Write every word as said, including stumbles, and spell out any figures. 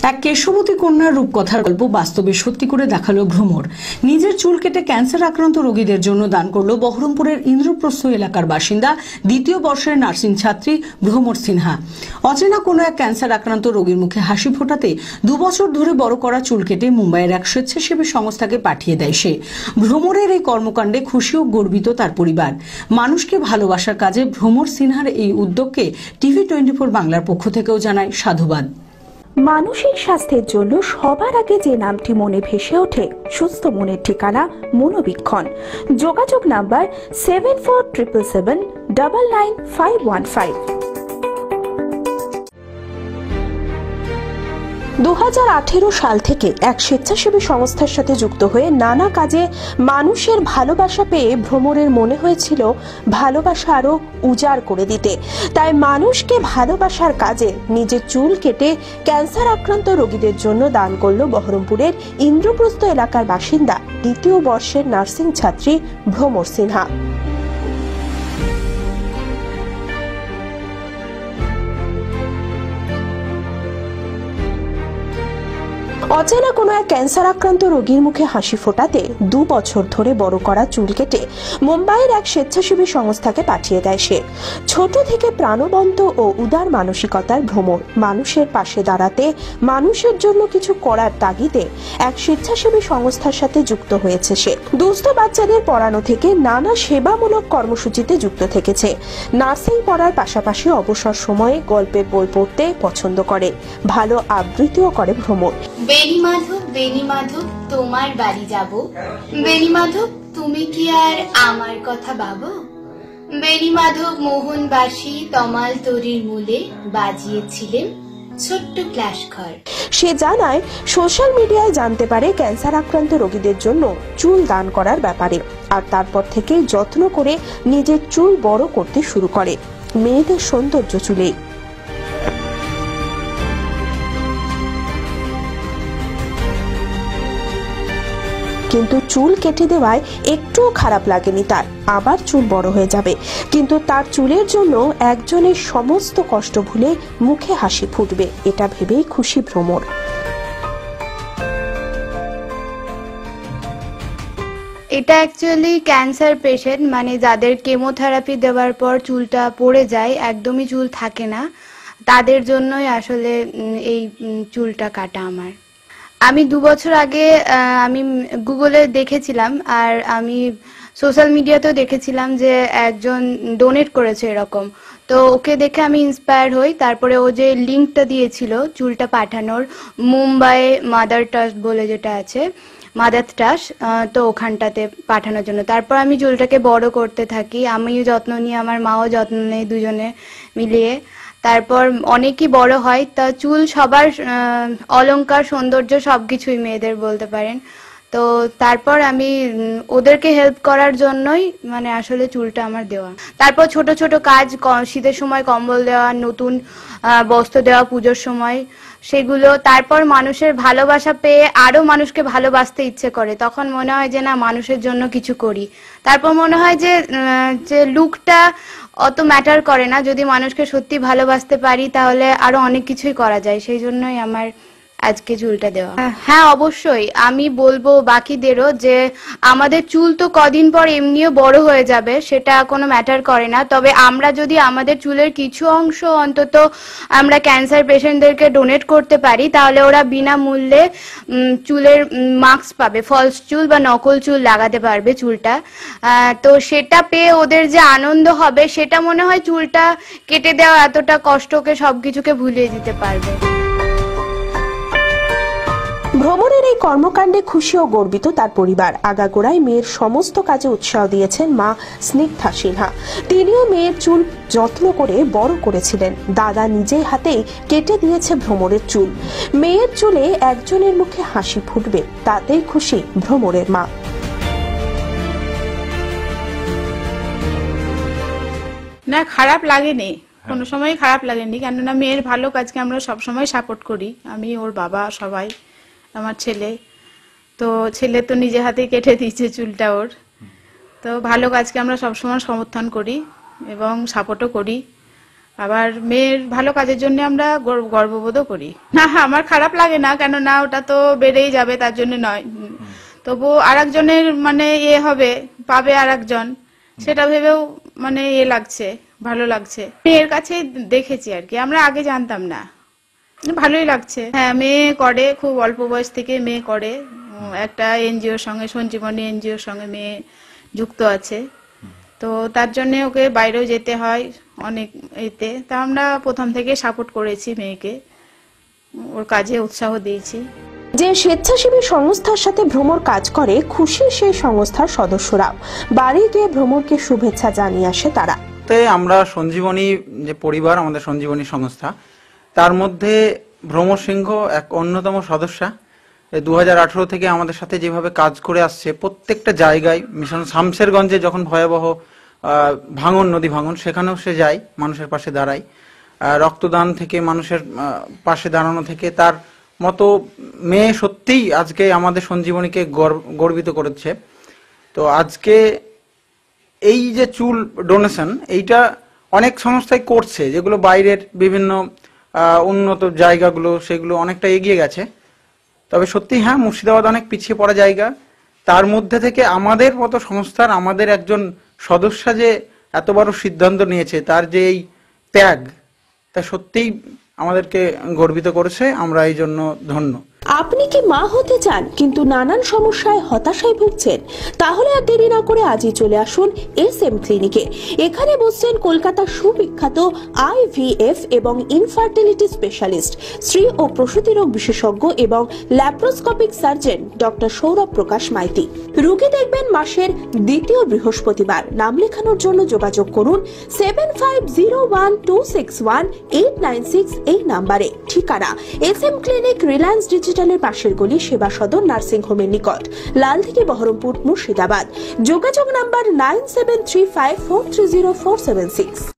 এক কেশবতী কন্যার রূপকথার গল্প বাস্তবে সত্যি করে দেখালো ভ্রমর। নিজের চুল কেটে ক্যান্সার আক্রান্ত রোগীদের জন্য দান করল বহরমপুরের ইন্দ্রপ্রস্থ এলাকার বাসিন্দা দ্বিতীয় বর্ষের নার্সিং ছাত্রী ভ্রমর সিনহা। অচেনা কোনো এক ক্যান্সার আক্রান্ত রোগীর মুখে হাসি ফোটাতে দুবছর ধরে বড় করা চুল কেটে মুম্বাইয়ের এক স্বেচ্ছাসেবী সংস্থাকে পাঠিয়ে দেয় সে। ভ্রমরের এই কর্মকাণ্ডে খুশি ও গর্বিত তার পরিবার। মানুষকে ভালোবাসার কাজে ভ্রমর সিনহার এই উদ্যোগকে টিভি টোয়েন্টি ফোর বাংলার পক্ষ থেকেও জানায় সাধুবাদ। মানসিক স্বাস্থ্যের জন্য সবার আগে যে নামটি মনে ভেসে ওঠে সুস্থ মনের ঠিকানা মনোবীক্ষণ। যোগাযোগ number seven four triple seven double nine five one five. দু হাজার আঠেরো সাল থেকে এক স্বেচ্ছাসেবী সংস্থার সাথে যুক্ত হয়ে নানা কাজে মানুষের ভালোবাসা পেয়ে ভ্রমরের মনে হয়েছিল ভালোবাসা আরো উজাড় করে দিতে। তাই মানুষকে ভালোবাসার কাজে নিজের চুল কেটে ক্যান্সার আক্রান্ত রোগীদের জন্য দান করল বহরমপুরের ইন্দ্রপ্রস্থ এলাকার বাসিন্দা দ্বিতীয় বর্ষের নার্সিং ছাত্রী ভ্রমর সিনহা। অচেনা কোনো এক ক্যান্সার আক্রান্ত রোগীর মুখে হাসি ফোটাতে দু বছর ধরে বড় করা চুল কেটে মুম্বাইয়ের এক স্বেচ্ছাসেবী সংস্থাকে পাঠিয়ে দেয় সে। ছোট থেকে প্রাণবন্ত ও উদার মানসিকতার ভ্রমর। মানুষের পাশে দাঁড়াতে, মানুষের জন্য কিছু করার তাগিদে এক স্বেচ্ছাসেবী সংস্থার সাথে যুক্ত হয়েছে সে। দুস্থ বাচ্চাদের পড়ানো থেকে নানা সেবামূলক কর্মসূচিতে যুক্ত থেকেছে। নার্সিং পড়ার পাশাপাশি অবসর সময়ে গল্পের বই পড়তে পছন্দ করে। ভালো আবৃত্তিও করে ভ্রমর। বেনি মাধব বেনি মাধব তোমার বাড়ি যাব, বেনি মাধব তুমি কি আর আমার কথা ভাবো, বেনি মাধব মোহনবাসী তমাল তরির মূলে বাজিয়েছিলেন ছোট্ট ক্লাস ঘর। সে জানায় সোশ্যাল মিডিয়ায় জানতে পারে ক্যান্সার আক্রান্ত রোগীদের জন্য চুল দান করার ব্যাপারে, আর তারপর থেকে যত্ন করে নিজের চুল বড় করতে শুরু করে। মেয়েদের সৌন্দর্য চুলে। কিন্তু চুল কেটে দেওয়ায় একটুও খারাপ লাগেনি তার। আবার চুল বড় হয়ে যাবে, কিন্তু তার চুলের জন্য একজনের সমস্ত কষ্ট ভুলে মুখে হাসি ফুটবে, এটা ভেবেই খুশি ভ্রমর। এটা অ্যাকচুয়ালি ক্যান্সার পেশেন্ট, মানে যাদের কেমোথেরাপি দেওয়ার পর চুলটা পড়ে যায়, একদমই চুল থাকে না, তাদের জন্যই আসলে এই চুলটা কাটা আমার। আমি দু বছর আগে আমি গুগলে দেখেছিলাম, আর আমি সোশ্যাল মিডিয়াতেও দেখেছিলাম যে একজন ডোনেট করেছে এরকম। তো ওকে দেখে আমি ইন্সপায়ার হই। তারপরে ও যে লিঙ্কটা দিয়েছিল চুলটা পাঠানোর, মুম্বাই মাদার ট্রাস্ট বলে যেটা আছে, মাদার ট্রাস্ট, তো ওখানটাতে পাঠানোর জন্য। তারপর আমি চুলটাকে বড় করতে থাকি, আমিও যত্ন নিই, আমার মাও যত্ন নেই, দুজনে মিলিয়ে। তারপর অনেকই বড় হয়। তা চুল সবার অলংকার, সৌন্দর্য সবকিছুই মেয়েদের বলতে পারেন। তো তারপর আমি ওদেরকে হেল্প করার জন্যই মানে আসলে চুলটা আমার দেওয়া। তারপর ছোট ছোট কাজ, শীতের সময় কম্বল দেওয়া, নতুন বস্ত্র দেওয়া পুজোর সময়, সেগুলো। তারপর মানুষের ভালোবাসা পেয়ে আরো মানুষকে ভালোবাসতে ইচ্ছে করে, তখন মনে হয় যে না, মানুষের জন্য কিছু করি। তারপর মনে হয় যে যে লুকটা অত ম্যাটার করে না, যদি মানুষকে সত্যি ভালোবাসতে পারি তাহলে আরো অনেক কিছুই করা যায়। সেই জন্যই আমার আজকে চুলটা দেওয়া। হ্যাঁ, অবশ্যই আমি বলবো বাকিদেরও যে আমাদের চুল তো কদিন পর এমনিও বড় হয়ে যাবে, সেটা কোনো ম্যাটার করে না। তবে আমরা যদি আমাদের চুলের কিছু অংশ অন্তত আমরা ক্যান্সার পেশেন্টদেরকে ডোনেট করতে পারি, তাহলে ওরা বিনামূল্যে চুলের মাস্ক পাবে, ফলস চুল বা নকল চুল লাগাতে পারবে চুলটা। তো সেটা পেয়ে ওদের যে আনন্দ হবে, সেটা মনে হয় চুলটা কেটে দেওয়া এতটা কষ্টকে সবকিছুকে ভুলিয়ে দিতে পারবে। ভ্রমরের এই কর্মকাণ্ডে খুশি ও গর্বিত তার পরিবার। আগাগোড়ায় মেয়ের সমস্ত কাজে উৎসাহ দিয়েছেন মা স্নিগ্ধা সিনহা। তিনিও মেয়ের চুল যত্ন করে বড় করেছিলেন। দাদা নিজেই হাতেই কেটে দিয়েছে ভ্রমরের চুল। মেয়ের চুলে একজনের মুখে হাসি ফুটবে, তাতেই খুশি ভ্রমরের মা। না, খারাপ লাগেনি, কোনো সময় খারাপ লাগেনি, কেননা মেয়ের ভালো কাজকে আমরা সবসময় সাপোর্ট করি। আমি, ওর বাবা, সবাই, আমার ছেলে। তো ছেলে তো নিজে হাতে কেটে দিয়েছে চুলটা ওর। তো ভালো কাজকে আমরা সবসময় সমর্থন করি এবং সাপোর্টও করি। আবার মেয়ের ভালো কাজের জন্য আমরা গর্ব- গর্ববোধও করি। না আমার খারাপ লাগে না, কেননা ওটা তো বেড়েই যাবে, তার জন্য নয়। তবু আরেকজনের মানে ইয়ে হবে, পাবে আরেকজন, সেটা ভেবেও মানে ইয়ে লাগছে, ভালো লাগছে। মেয়ের কাছে দেখেছি আর কি, আমরা আগে জানতাম না, ভালোই লাগছে। হ্যাঁ, মেয়ে করে, খুব অল্প বয়স থেকে মেয়ে করে। উম, একটা এনজিওর সঙ্গে, সঞ্জীবনী এনজিওর সঙ্গে মেয়ে যুক্ত আছে। তো তার জন্য ওকে বাইরেও যেতে হয় অনেক এতে। তা আমরা প্রথম থেকে সাপোর্ট করেছি মেয়েকে, ওর কাজে উৎসাহ দিয়েছি। যে স্বেচ্ছাসেবী সংস্থার সাথে ভ্রমর কাজ করে খুশি সেই সংস্থার সদস্যরাও। বাড়ি গিয়ে ভ্রমরকে শুভেচ্ছা জানিয়ে আসে তারা। তে আমরা সঞ্জীবনী যে পরিবার, আমাদের সঞ্জীবনী সংস্থা, তার মধ্যে ভ্রমর সিংহ এক অন্যতম সদস্যা। দু হাজার আঠারো থেকে আমাদের সাথে যেভাবে কাজ করে আসছে, প্রত্যেকটা জায়গায়, মিশন শামশেরগঞ্জে যখন ভয়াবহ আহ, ভাঙন, নদী ভাঙন, সেখানেও সে যায়, মানুষের পাশে দাঁড়ায়। আহ, রক্তদান থেকে, মানুষের আহ, পাশে দাঁড়ানো থেকে, তার মতো মেয়ে সত্যিই আজকে আমাদের সঞ্জীবনীকে গর্ব- গর্বিত করেছে। তো আজকে এই যে চুল ডোনেশন, এইটা অনেক সংস্থাই করছে, যেগুলো বাইরের বিভিন্ন আহ, উন্নত জায়গাগুলো, সেগুলো অনেকটা এগিয়ে গেছে। তবে সত্যি হ্যাঁ, মুর্শিদাবাদ অনেক পিছিয়ে পড়া জায়গা। তার মধ্যে থেকে আমাদের মতো সংস্থার, আমাদের একজন সদস্য যে এত বড় সিদ্ধান্ত নিয়েছে, তার যে এই ত্যাগ, তা সত্যিই আমাদেরকে গর্বিত করেছে। আমরা এই জন্য ধন্য। আপনি কি মা হতে চান কিন্তু নানান সমস্যায় হতাশায় ভুগছেন? তাহলে আর দেরি না করে আজই চলে আসুন এস এম ক্লিনিকে। এখানে বসছেন কলকাতার সুবিখ্যাত আইভিএফ এবং ইনফার্টিলিটি স্পেশালিস্ট, স্ত্রী ও প্রসূতি রোগ বিশেষজ্ঞ এবং laparoscopic surgeon doctor Sourav Prakash Maity. রোগী দেখবেন মাসের দ্বিতীয় বৃহস্পতিবার। নাম লেখানোর জন্য যোগাযোগ করুন seven five zero one two six one eight nine six এই নাম্বারে। ঠিকানা এস এম ক্লিনিক, রিলায়েন্স ডিজিটালের পাশের গলি, সেবা সদন, নার্সিং হোমের নিকট, লালদিঘি, বহরমপুর, মুর্শিদাবাদ। যোগাযোগ number nine seven three five four three zero four seven six.